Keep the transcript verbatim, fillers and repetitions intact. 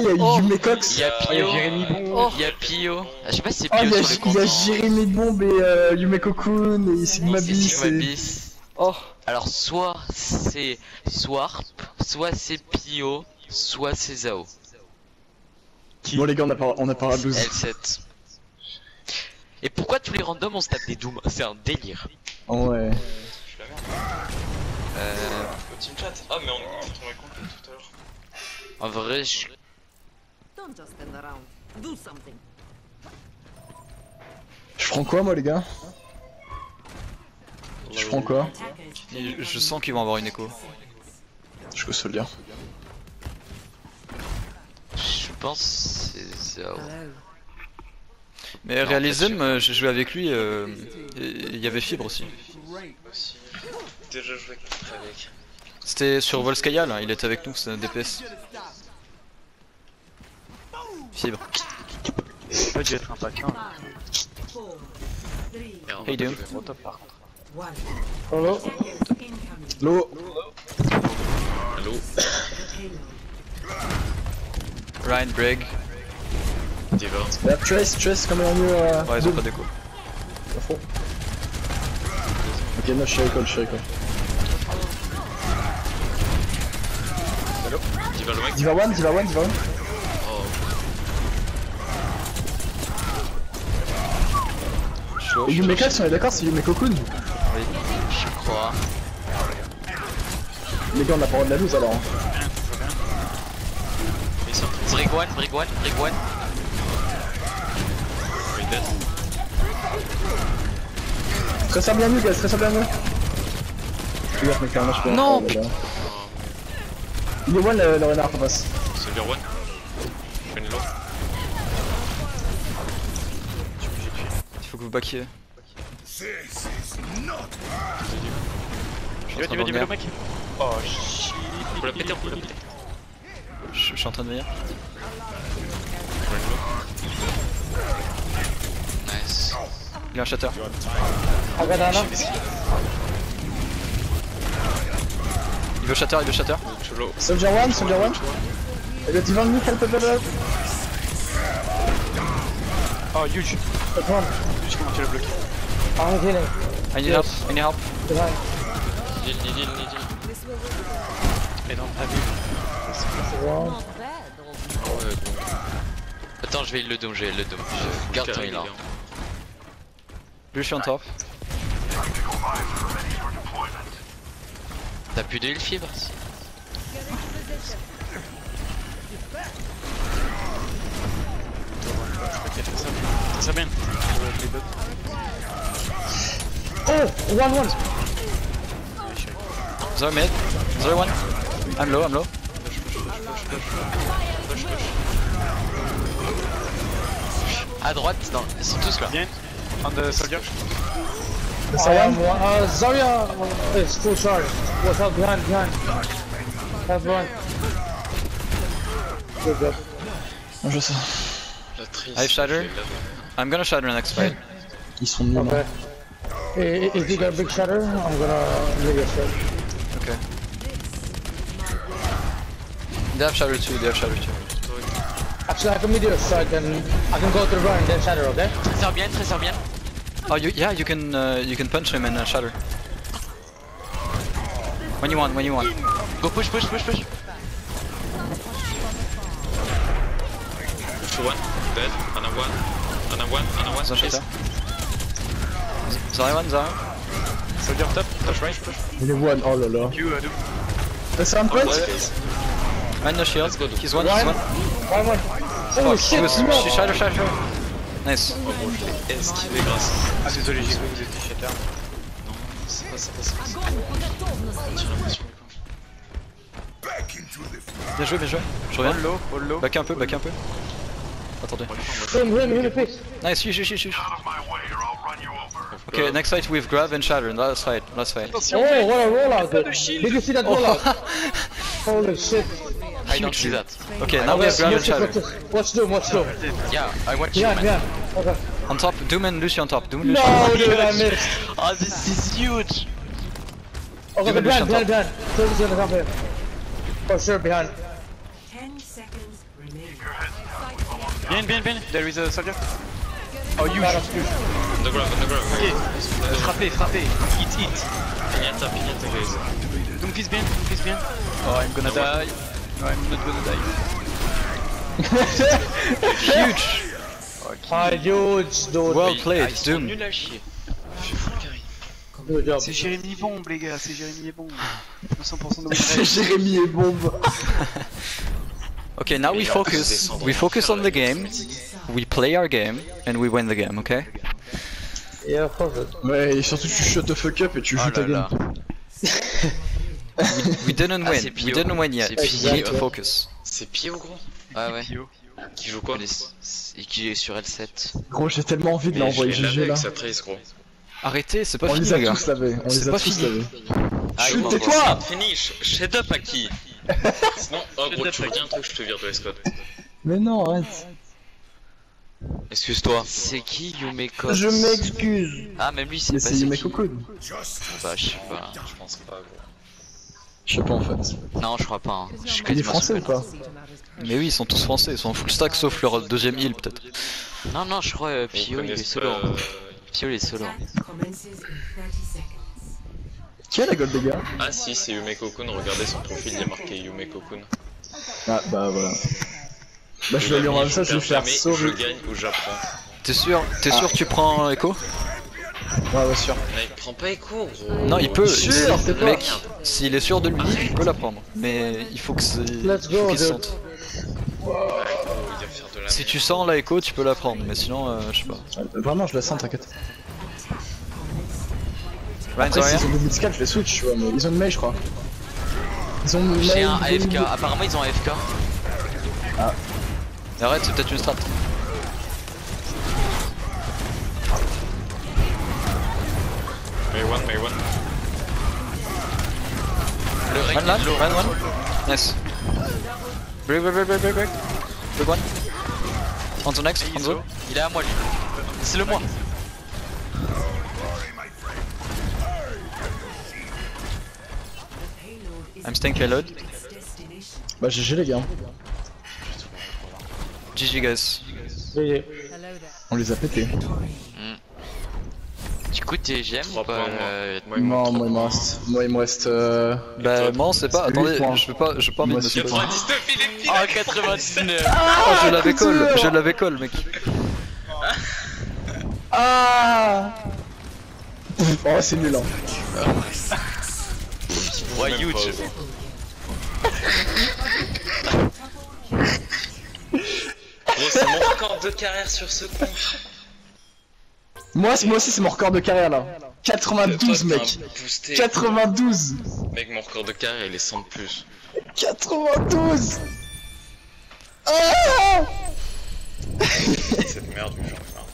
il y a Oh. Yume Cox. Il y a Pio. Jérémy Bon. Oh. Il y a Pio. Ah, je sais pas si c'est Ah, Pio il y a, sur le il compte. y a Jérémy Bomb et euh, Yume Cocoon et Sigma C'est Bis. Sigma et- Bis. Oh. Alors soit c'est Swarp, soit c'est Pio, soit c'est Zao. Bon les gars, on a pas, on a pas à douze. L sept. Et pourquoi tous les randoms on se tape des Doom? C'est un délire. Ouais. Je suis la merde. Euh, Au team chat. Ah, mais on on trouvait complet tout à l'heure. en vrai, je... Don't just stand around. Do something. Je prends quoi moi les gars? Je prends quoi? Et je sens qu'ils vont avoir une écho. Je peux se le dire. je pense que c'est Zao. Mais Non, Realism, pas euh, j'ai joué avec lui, euh, et il y avait Fibre aussi. Aussi. Déjà joué avec. C'était sur Volskaya là, il était avec nous, c'est un D P S. Fibre. Ça a dû être un pack un. How you doing? Au top par contre. Hello. Hello. Allô. Ryan, Brig. Diva. La Trace, Trace comme un mieux. Euh, Ouais, ils ont pas d'écho. à fond. Ok, non, je suis recall, je suis recall. Diva le mec. Diva one, Diva one, Diva one. Oh. Chaud. Et Yume Cox, on est d'accord, c'est Yume Cocoon. Je crois. Les gars, on a pas droit de la loose alors. Brig one, Brig one, Brig one. Très ça bien mieux, gars, très ça bien mieux. Tu vois, mec, là, je peux. Non, oh, là, là. Il est one le, le renard, on passe. Soldier one. Je fais une low. Il faut que vous backiez. Tu vas, tu vas, tu vas le mec. Oh shit. On peut la péter, on peut la péter. Je je suis en train de venir. Nice. Il a un shatter. Il veut shatter, il veut shatter. Cholo. Soldier one, Soldier one. Et le Diva me help, help, help, help. Oh huge. Huge, comment tu l'as bloqué? I need help, I need help. Nidil, nidil, nidil. Mais non, t'as vu. Not bad. although. Ouais, bon. Attends, je vais le dôme, je vais le dôme. Je garde ton heal. hein. Lui, je suis en top. T'as plus de heal fibre? Ça, ça bien. Oh, one, one. Zero mid. Zero one. I'm low, I'm low. À droite, non, ils sont tous là. Bien. On the soldier. Ça one. Uh, Zarya is full charge. What's up behind, behind? Have one. Good job. Je sais. La trice. I have shatter. I'm gonna shatter next fight. Ils sont nuls. Okay. I- If you got a big shutter, I'm gonna leave your shot. Okay. They have shatter too, they have shatter too. Actually, I can meteor, so I can I can go through run and then shatter. Okay? Trésor bien, trésor bien. Oh, you, yeah, you can uh, you can punch him and uh, shatter. When you want, when you want. Go push, push, push, push. Push one. Dead. Anna one. Anna one. Anna one. Ils ont Please. shatter. Zara one, Zara. Soldier top. Touch right. Il est one, oh là là. You uh, do. Fais ça un point. Man, no shield. Let's go, He's one, he's One. one. One, one. Fuck, Oh he shit! was, No. she shatter, shatter, shatter. Nice. Oh bon, je l'ai esquivé grâce. Ah désolé, j'ai cru que vous étiez shatter. Non, c'est pas ça, c'est pas ça. J'ai l'impression. Bien joué, bien joué. Je All reviens. low, all low. Back un peu, back un peu. Attendez. Him, him, him, face. Nice, huge, huge, huge. Okay, next fight with Grav and Shatter. Last fight, last fight. Oh, what a rollout! Did you see that rollout? Holy shit! I don't see that. Okay, now we have Grav and Watch this, watch Shatter. this. Watch Doom, watch Doom. Yeah, I watch you, Yeah, man. yeah. Okay. On top, Doom and Lucy on top. Doom and Lucy. No, dude, I missed. Oh, this is huge. Okay, Give it a behind, shot behind, up. behind. Service gonna come here. For sure, behind. Ten seconds remaining. Bien, bien, bien. There is a soldier. Oh, huge. On the ground, on the ground. Ok. Euh, frappez, frappez. Hit, hit. Pignata, pignata, guys. Donc fils bien, donc fils bien. Oh, I'm gonna die. No, I'm not gonna die. Huge. Ah, huge, dude. Well Ah, played, ils sont Doom. nuls à chier. Good job. C'est Jérémy Bombe, les gars, c'est Jérémy Bombe. cent pour cent de C'est Jérémy et bombe. Okay, now we focus. We focus on the game. We play our game and we win the game. Okay. Yeah, of course. Ouais, et surtout tu shut the fuck up et tu Oh joues ta là game. là. We didn't Ah, win. c'est We Pio. didn't win yet. C'est We Pio. need to focus. C'est Pio, gros. Ouais, ouais. Qui joue quoi? Et qui est sur L sept. Gros, j'ai tellement envie de Mais l'envoyer je l'ai G G lavé là. avec sa trace, gros. Arrêtez, c'est pas On fini les a les gars. tous lavés, on C'est les a pas tous fini. lavés. Ah, Chut, bon, tais-toi! Finish, shut up à qui? Sinon, oh gros, tu reviens un truc, je te vire de l'escouade. Mais non, arrête. Excuse-toi. C'est qui Yumeko? Je m'excuse. Ah, même lui, c'est Mais pas c'est c'est Yumeko qui. Kun. Bah, je sais pas. Je pense pas, gros. Je sais pas en fait. Non, je crois pas. Hein. Je suis Il est quasiment français ou sûr que non. pas? Mais oui, ils sont tous français. Ils sont en full stack sauf leur deuxième heal peut-être. Non, non, je crois euh, Mais ils Pio, il est connaissent solo. pas, hein. euh, Pio, il est solo. Qui a la gold des gars? Ah si, c'est Yumeko Kun, regardez son profil, il y a marqué Yumeko Kun. Ah bah voilà. Bah je vais lui rendre ça, je vais faire Je sauver. gagne ou j'apprends. T'es sûr? T'es sûr que tu prends Echo? Ouais, ouais, sûr. Mec, prends pas écho, gros. Non, il peut. Sûr, si- c'est pas- mec, s'il est sûr de lui, il peut la prendre. Mais il faut que c'est. Let's il faut go, qu'il se dude. sente. Ouais, gros, il va faire de la Si merde. tu sens la Echo, tu peux la prendre. Mais sinon, euh, je sais pas. Vraiment, je la sens, t'inquiète. Ryan Après, Zarya? s'ils ont double scale, je les switch, tu vois, mais ils ont une mail, je crois. Ils ont une J'ai mail. un A F K. deux- Apparemment, ils ont A F K. Arrête, c'est peut-être une strat. May one, may one. Le rec One land, est low. one one. Nice. Break, break, break, break, break, break. Break one. On the next, on the. Il est à moi, lui. C'est le moi. I'm staying payload. Bah G G les gars. G G guys. G G. On les a pétés. Du coup, t'es G M ou Trois pas points, moi. euh, Moi, il me manque Non, moi il me trois reste. Moi il me reste. Euh... Bah, moi on sait pas. C'est Attendez, huit points. je veux pas, je veux pas envie de Moi, me c'est spoiler. quatre-vingt-dix-neuf, il est pile. Oh, quatre-vingt-dix-neuf. Oh, je l'avais call, je l'avais call, mec. Ah Oh, c'est nul hein. Ouais, Même huge. pas, gros, c'est mon record de carrière sur ce compte. Moi, c'est- moi aussi, c'est mon record de carrière là. quatre-vingt-douze, Toi, t'es mec. un boosté. quatre-vingt-douze. Mec, mon record de carrière il est cent de plus. quatre-vingt-douze. Ah Cette merde, mais j'en fais un.